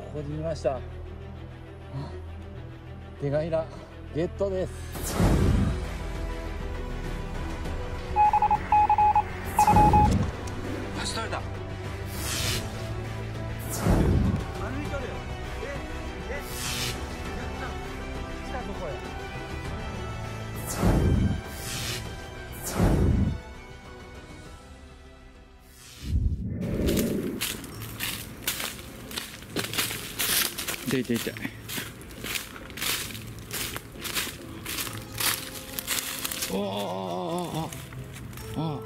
こにいました。手がひらゲットです。足取れた。歩いとる。やった来たとこや。痛い痛い痛い。あ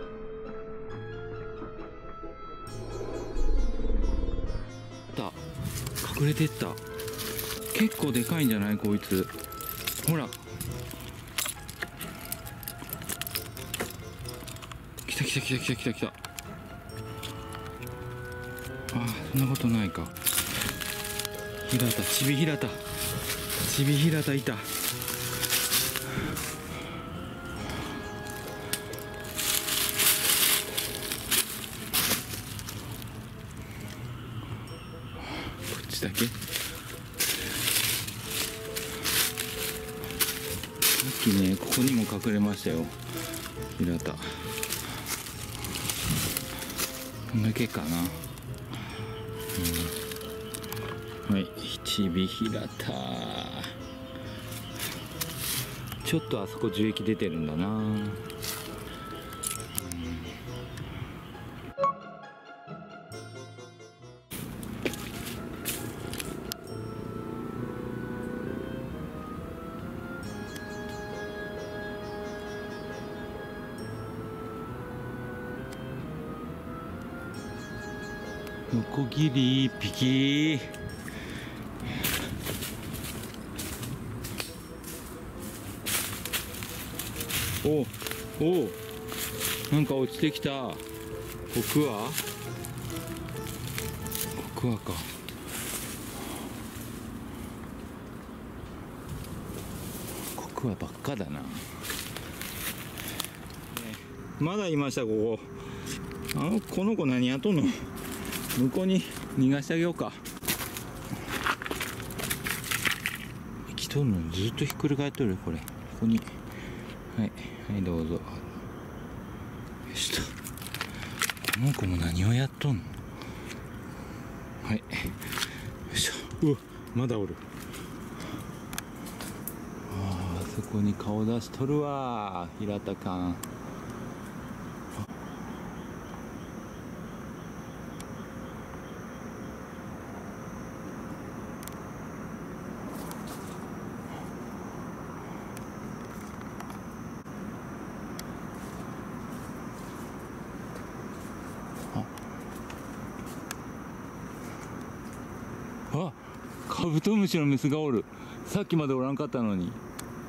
隠れてった。結構でかいんじゃないこいつ。ほら来た来た来た来た来た来た。そんなことないか。平田、ちび平田、ちび平田いた。こっちだけ。さっきね、ここにも隠れましたよ、平田。こんだけかな。はい、ちび平田。ちょっとあそこ樹液出てるんだな。ノコギリ1匹。おなんか落ちてきた。コクワか。コクワばっかだな。まだいました。この子何やっとんの。向こうに逃がしてあげようか。生きとるのにずっとひっくり返っとる。これここに。はいどうぞ。よしと。この子も何をやっとんの。はいよいしょ。まだおる。あそこに顔出しとるわ、平田かん。カブトムシのメスがおる。さっきまでおらんかったのに。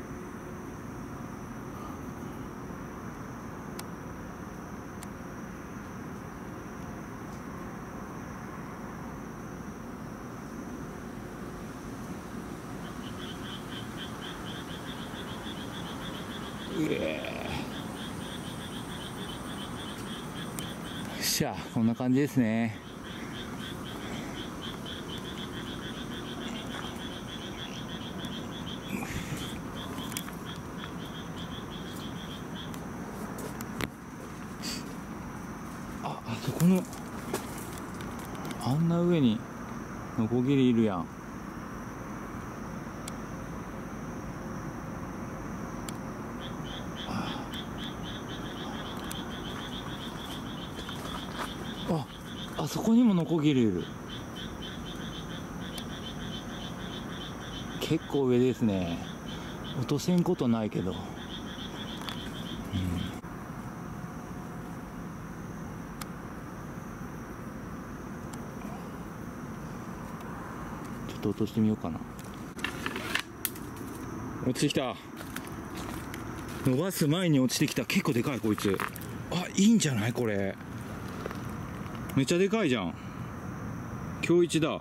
しゃあこんな感じですね。あそこのあんな上にノコギリいるやん。あそこにもノコギリいる。結構上ですね。落とせんことないけど。ちょっと落としてみようかな。落ちてきた。伸ばす前に落ちてきた。結構でかいこいつ。いいんじゃないこれ。めっちゃでかいじゃん。今日一だ。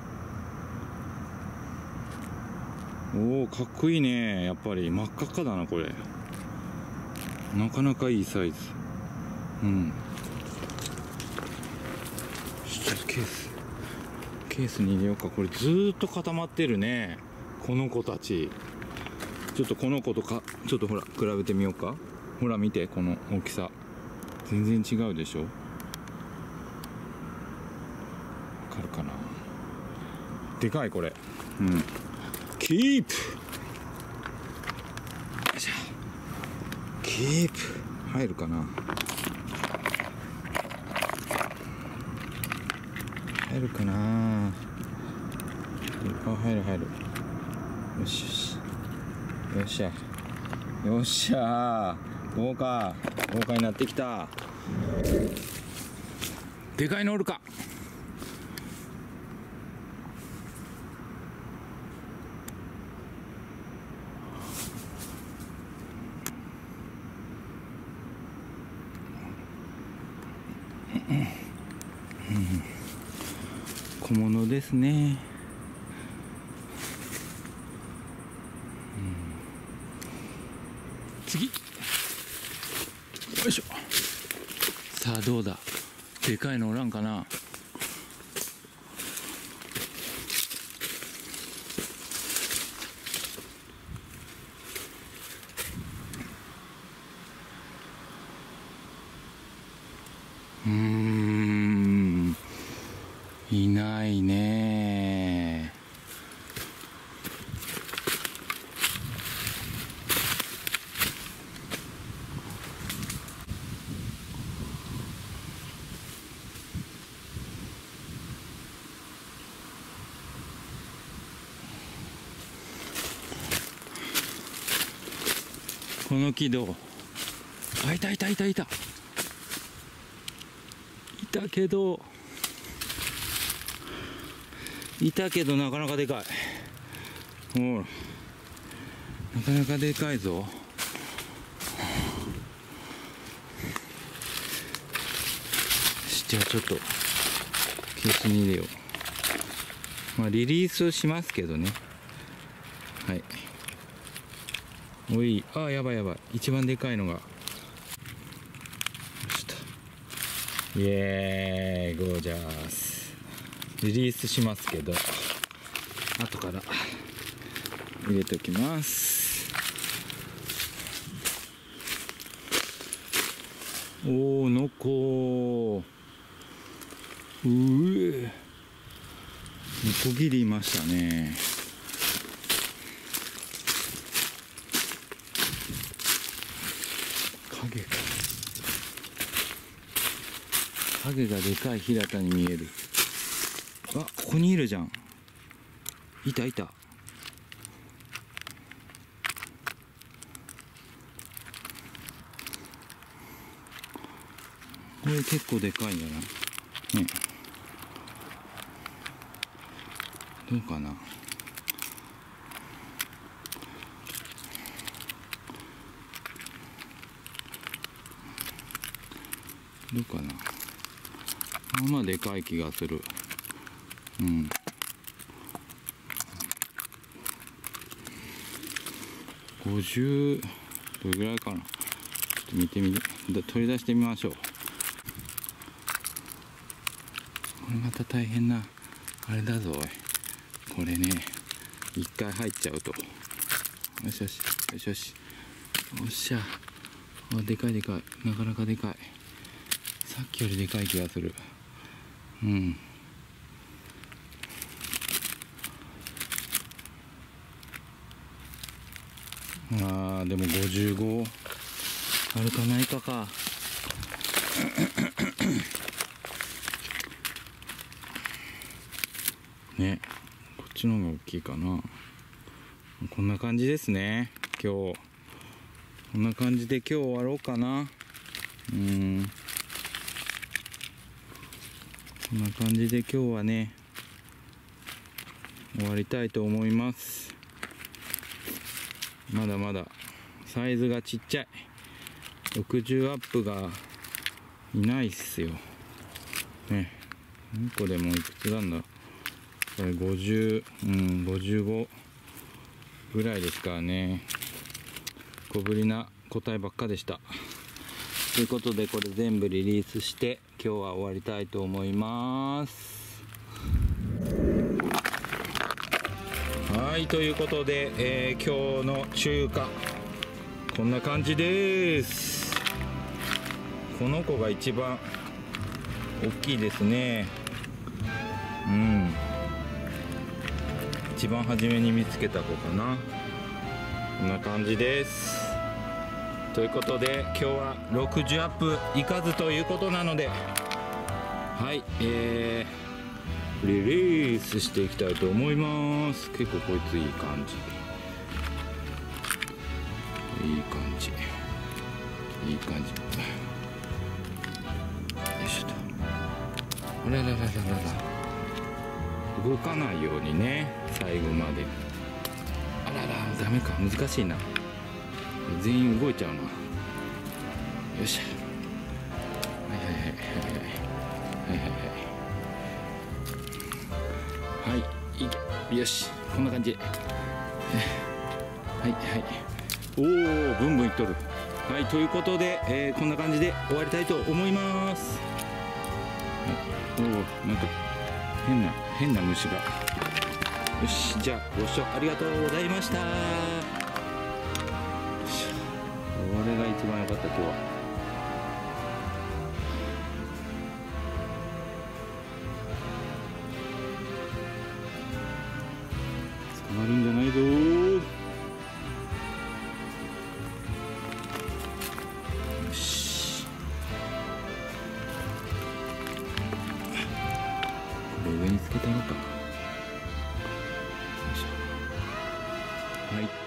かっこいいね。やっぱり真っ赤っかだなこれ。なかなかいいサイズ。ちょっとケーケースに入れようか。これずーっと固まってるね、この子たち。ちょっとこの子とかちょっとほら比べてみようか。ほら見て、この大きさ全然違うでしょ。わかるかな。でかいこれ。うん、キープ、よいしょ、キープ。入るかな、入るかな。あ、入る入る。よしよし、よっしゃよっしゃ、豪華になってきた。でかいのおるか。小物ですね。次、よいしょ。さあどうだ、でかいのおらんかな。いないね。この木どう？あ、いたいたいたいた。いたけどなかなかでかい。ほら、なかなかでかいぞ。じゃあちょっとケースに入れよう。まあリリースしますけどね。はい。おい、あ、やばいやばい。一番でかいのが。イエーイ、ゴージャース。リリースしますけど、後から入れておきます。おお、のこー。うえ、ノコギリいましたね。影がでかい平田に見える。あ、ここにいるじゃん。いたいた。これ結構でかいんだな。ね。どうかな。どうかな。まあでかい気がする。うん。50どれぐらいかな。ちょっと見てみる。取り出してみましょう。これまた大変なあれだぞおい。これね、一回入っちゃうと。よしよしよしよし、おっしゃ。あ、でかいでかい。なかなかでかい。さっきよりでかい気がする。うん。あー、でも55あるかないかか。ね、こっちの方が大きいかな。こんな感じですね、今日。こんな感じで今日終わろうかな。こんな感じで今日はね、終わりたいと思います。まだまだサイズがちっちゃい。60アップがいないっすよ。ね。2個でもいくつなんだ。これ50、55ぐらいですからね。小ぶりな個体ばっかでした。ということで、これ全部リリースして今日は終わりたいと思います。 はい、ということで、今日の中華こんな感じです。この子が一番大きいですね。一番初めに見つけた子かな。こんな感じです。ということで今日は60アップいかずということなので、はい、リリースしていきたいと思います。結構こいついい感じ、いい感じ、いい感じ。よいしょと。あらららららら、動かないようにね、最後まで。あらら、ダメか、難しいな。全員動いちゃうな。よっしゃ。はいはいはいはいはいはいはい、はい、いけ、よし、こんな感じ。はいはい、おお、ブンブンいっとる。はい、ということで、こんな感じで終わりたいと思います。はい、おお、なんか変な虫が。よし、じゃあご視聴ありがとうございました。これが一番良かった今日は。捕まるんじゃないぞー。よし、これ上につけたのか。よいしょ。はい。